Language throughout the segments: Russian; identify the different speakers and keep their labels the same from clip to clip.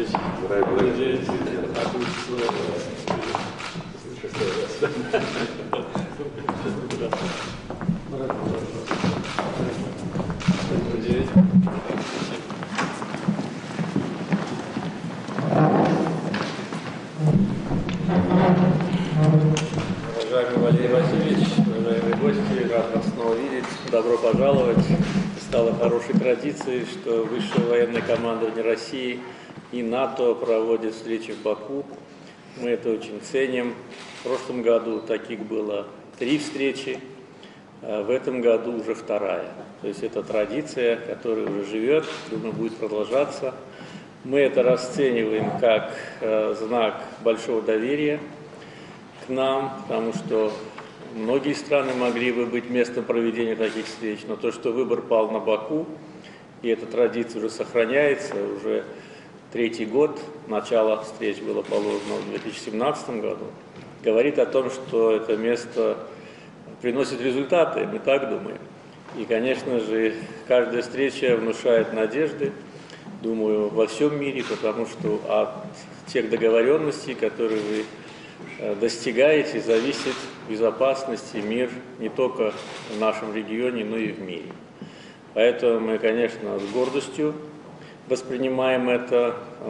Speaker 1: Владимирович. Надеюсь, уважаемый Валерий Васильевич, уважаемые гости, рад вас снова видеть. Добро пожаловать. Стало хорошей традицией, что высшее военное командование России и НАТО проводят встречи в Баку. Мы это очень ценим. В прошлом году таких было 3 встречи, а в этом году уже 2-я. То есть это традиция, которая уже живет, думаю, будет продолжаться. Мы это расцениваем как знак большого доверия к нам, потому что многие страны могли бы быть местом проведения таких встреч, но то, что выбор пал на Баку, и эта традиция уже сохраняется, уже 3-й год, начало встреч было положено в 2017 году, говорит о том, что это место приносит результаты, мы так думаем. И, конечно же, каждая встреча внушает надежды, думаю, во всем мире, потому что от тех договоренностей, которые вы достигаете, зависит безопасность и мир не только в нашем регионе, но и в мире. Поэтому мы, конечно, с гордостью воспринимаем это,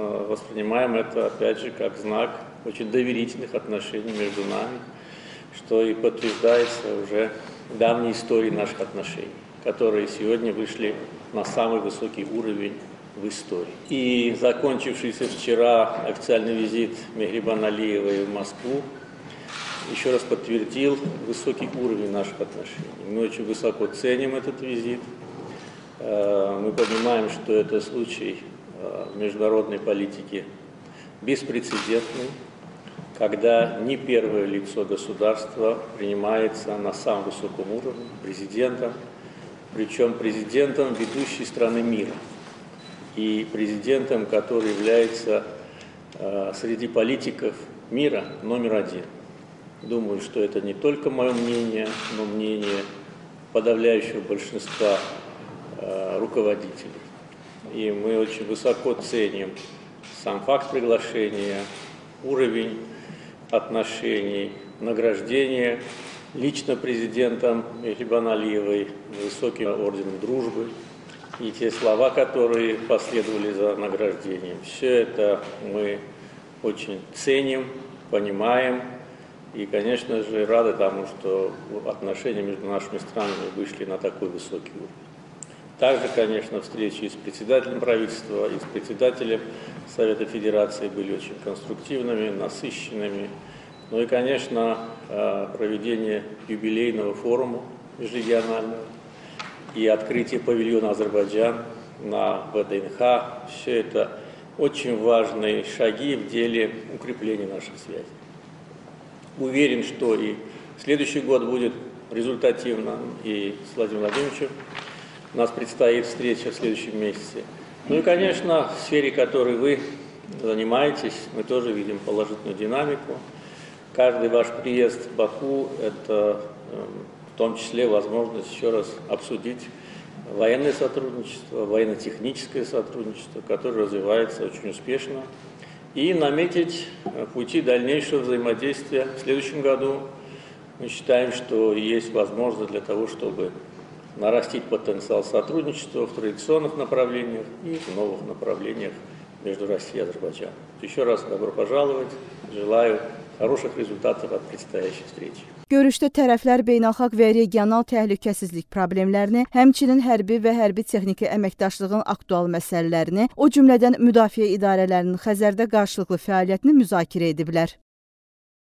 Speaker 1: опять же, как знак очень доверительных отношений между нами, что и подтверждается уже давней историей наших отношений, которые сегодня вышли на самый высокий уровень в истории. И закончившийся вчера официальный визит Мехрибана Алиевой в Москву еще раз подтвердил высокий уровень наших отношений. Мы очень высоко ценим этот визит. Мы понимаем, что это случай в международной политике беспрецедентный, когда не первое лицо государства принимается на самом высоком уровне президентом, причем президентом ведущей страны мира и президентом, который является среди политиков мира номер 1. Думаю, что это не только мое мнение, но мнение подавляющего большинства руководителей. И мы очень высоко ценим сам факт приглашения, уровень отношений, награждения лично президентом Мехрибана Алиевой высоким орденом дружбы и те слова, которые последовали за награждением. Все это мы очень ценим, понимаем и, конечно же, рады тому, что отношения между нашими странами вышли на такой высокий уровень. Также, конечно, встречи и с председателем правительства, и с председателем Совета Федерации были очень конструктивными, насыщенными. Ну и, конечно, проведение юбилейного форума межрегионального и открытие павильона Азербайджан на ВДНХ. Все это очень важные шаги в деле укрепления наших связей. Уверен, что и следующий год будет результативным, и с Владимиром Владимировичем у нас предстоит встреча в следующем месяце. Ну и, конечно, в сфере, которой вы занимаетесь, мы тоже видим положительную динамику. Каждый ваш приезд в Баку – это в том числе возможность еще раз обсудить военное сотрудничество, военно-техническое сотрудничество, которое развивается очень успешно, и наметить пути дальнейшего взаимодействия в следующем году. Мы считаем, что есть возможность для того, чтобы нарастить потенциал сотрудничества в традиционных направлениях и в новых направлениях между Россией и Азербайджаном. Еще раз добро пожаловать, желаю хороших результатов от предстоящей встречи.
Speaker 2: Görüşdə tərəflər beynəlxalq və regional təhlükəsizlik problemlərini, həmçinin hərbi və hərbi-texniki əməkdaşlığın aktual məsələlərini, o cümlədən müdafiə idarələrinin Xəzərdə qarşılıqlı fəaliyyətini müzakirə ediblər.